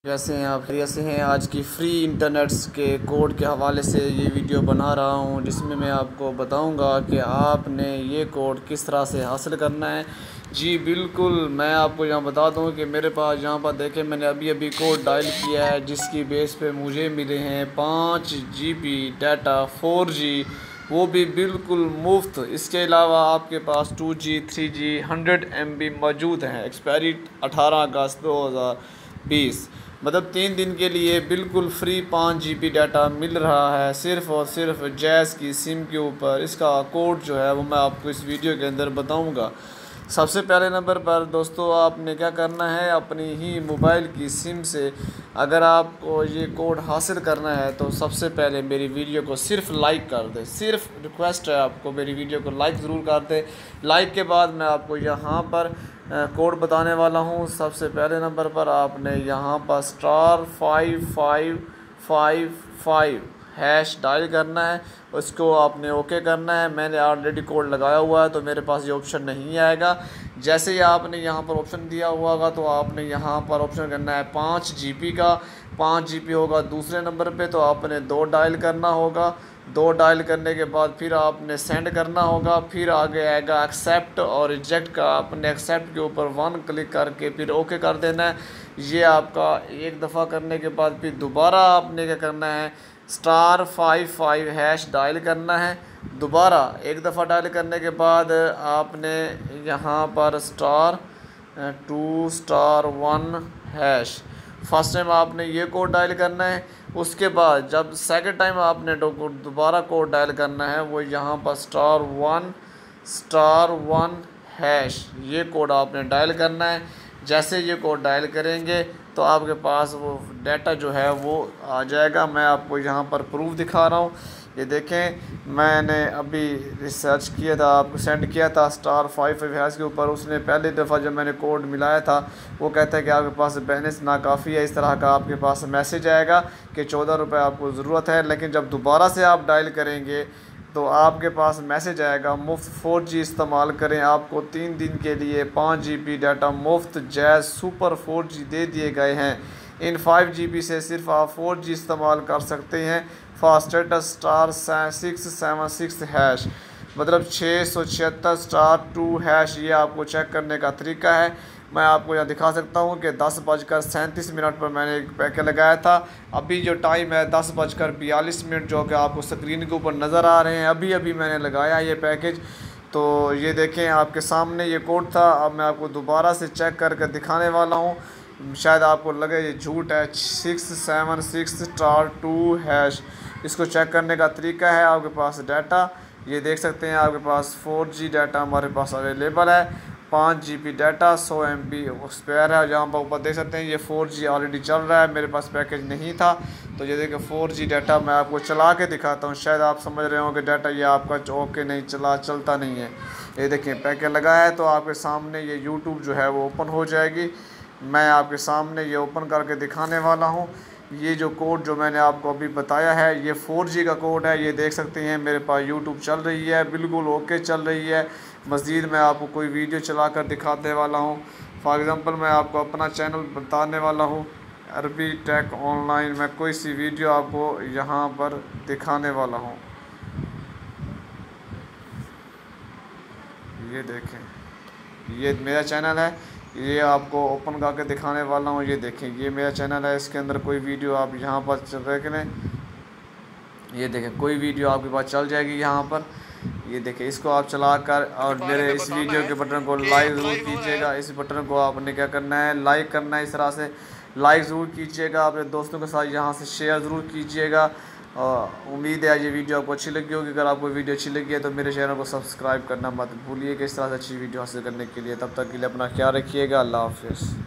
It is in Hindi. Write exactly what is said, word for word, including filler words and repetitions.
कैसे हैं आप? खैरियत से हैं? आज की फ्री इंटरनेट्स के कोड के हवाले से ये वीडियो बना रहा हूँ, जिसमें मैं आपको बताऊँगा कि आपने ये कोड किस तरह से हासिल करना है। जी बिल्कुल, मैं आपको यहाँ बता दूँ कि मेरे पास यहाँ पर देखें, मैंने अभी अभी कोड डायल किया है, जिसकी बेस पे मुझे मिले हैं पाँच G B data four G, वो भी बिल्कुल मुफ्त। इसके अलावा आपके पास two G three G hundred M B मौजूद हैं। एक्सपायरी अठारह अगस्त दो हज़ार बीस, मतलब तीन दिन के लिए बिल्कुल फ्री पाँच जी बी डाटा मिल रहा है, सिर्फ़ और सिर्फ जैज़ की सिम के ऊपर। इसका कोड जो है वो मैं आपको इस वीडियो के अंदर बताऊंगा। सबसे पहले नंबर पर दोस्तों, आपने क्या करना है, अपनी ही मोबाइल की सिम से अगर आपको ये कोड हासिल करना है तो सबसे पहले मेरी वीडियो को सिर्फ लाइक कर दें। सिर्फ रिक्वेस्ट है आपको, मेरी वीडियो को लाइक ज़रूर कर दें। लाइक के बाद मैं आपको यहाँ पर कोड बताने वाला हूँ। सबसे पहले नंबर पर आपने यहाँ पर star five five five five hash dial करना है, उसको आपने ओके करना है। मैंने ऑलरेडी कोड लगाया हुआ है तो मेरे पास ये ऑप्शन नहीं आएगा। जैसे ही आपने यहाँ पर ऑप्शन दिया हुआ होगा तो आपने यहाँ पर ऑप्शन करना है पाँच जी बी का। पाँच जी बी होगा दूसरे नंबर पे, तो आपने दो डायल करना होगा। दो डायल करने के बाद फिर आपने सेंड करना होगा। फिर आगे आएगा एक्सेप्ट और रिजेक्ट का, आपने एक्सेप्ट के ऊपर वन क्लिक करके फिर ओके कर देना है। ये आपका एक दफ़ा करने के बाद फिर दोबारा आपने क्या करना है, star five five hash dial करना है। दोबारा एक दफ़ा डायल करने के बाद आपने यहाँ पर star two star one hash first time आपने ये कोड डायल करना है। उसके बाद जब सेकंड टाइम आपने दोबारा कोड डायल करना है, वो यहाँ पर star one star one hash ये कोड आपने डायल करना है। जैसे ये कोड डायल करेंगे तो आपके पास वो डाटा जो है वो आ जाएगा। मैं आपको यहाँ पर प्रूफ दिखा रहा हूँ। ये देखें, मैंने अभी रिसर्च किया था, आपको सेंड किया था स्टार फाइव फाइव हैश के ऊपर। उसने पहली दफ़ा जब मैंने कोड मिलाया था, वो कहता है कि आपके पास बैलेंस नाकाफ़ी है। इस तरह का आपके पास मैसेज आएगा कि चौदह रुपये आपको ज़रूरत है। लेकिन जब दोबारा से आप डायल करेंगे तो आपके पास मैसेज आएगा मुफ्त फोर जी इस्तेमाल करें, आपको तीन दिन के लिए पाँच जी बी डाटा मुफ्त जैज़ सुपर फोर जी दे दिए गए हैं। इन फाइव जी बी से सिर्फ आप फोर जी इस्तेमाल कर सकते हैं। फास्टेटस star six seven six hash, मतलब छः सौ छिहत्तर स्टार टू हैश, ये आपको चेक करने का तरीका है। मैं आपको यहाँ दिखा सकता हूँ कि दस बजकर सैंतीस मिनट पर मैंने एक पैकेट लगाया था। अभी जो टाइम है दस बजकर बयालीस मिनट, जो कि आपको स्क्रीन के ऊपर नज़र आ रहे हैं। अभी अभी मैंने लगाया ये पैकेज। तो ये देखें, आपके सामने ये कोड था। अब मैं आपको दोबारा से चेक करके दिखाने वाला हूँ, शायद आपको लगे ये झूठ है। Six seven six star two hash, इसको चेक करने का तरीका है। आपके पास डाटा ये देख सकते हैं, आपके पास फोर जी डाटा हमारे पास अवेलेबल है। पाँच जी बी डाटा सौ एम बी स्पेयर है। जहाँ पर ऊपर देख सकते हैं ये फोर जी ऑलरेडी चल रहा है, मेरे पास पैकेज नहीं था। तो ये देखिए फोर जी डाटा मैं आपको चला के दिखाता हूँ। शायद आप समझ रहे हो कि डाटा ये आपका ओके नहीं चला चलता नहीं है। ये देखिए पैकेज लगा है, तो आपके सामने ये यूट्यूब जो है वो ओपन हो जाएगी। मैं आपके सामने ये ओपन करके दिखाने वाला हूँ। ये जो कोड जो मैंने आपको अभी बताया है, ये फोर जी का कोड है। ये देख सकते हैं मेरे पास यूट्यूब चल रही है, बिल्कुल ओके चल रही है। मज़ीद मैं आपको कोई वीडियो चला कर दिखाने वाला हूँ। फॉर एग्ज़ाम्पल मैं आपको अपना चैनल बताने वाला हूँ, अरबी टेक ऑनलाइन। मैं कोई सी वीडियो आपको यहाँ पर दिखाने वाला हूँ। ये देखें, ये मेरा चैनल है, ये आपको ओपन करके दिखाने वाला हूँ। ये देखें, ये मेरा चैनल है, इसके अंदर कोई वीडियो आप यहाँ पर देख लें। ये देखें, कोई वीडियो आपके पास चल जाएगी यहाँ पर। ये देखें, इसको आप चलाकर और मेरे इस वीडियो के बटन को लाइक ज़रूर कीजिएगा। इस बटन को आपने क्या करना है, लाइक करना है। इस तरह से लाइक ज़रूर कीजिएगा, अपने दोस्तों के साथ यहाँ से शेयर ज़रूर कीजिएगा। उम्मीद है ये वीडियो आपको अच्छी लगी होगी। अगर आपको वीडियो अच्छी लगी है तो मेरे चैनल को सब्सक्राइब करना मत भूलिएगा, इस तरह से अच्छी वीडियो हासिल करने के लिए। तब तक के लिए अपना ख्याल रखिएगा। अल्लाह हाफ़िज़।